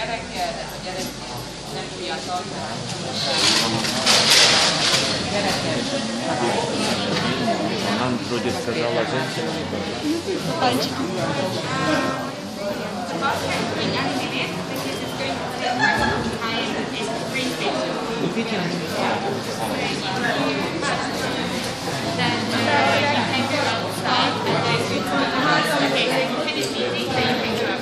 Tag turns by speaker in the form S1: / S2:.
S1: gyerekkel, de a gyerek nem fiatal.
S2: Нам вроде сказала женщина.
S3: Ufficio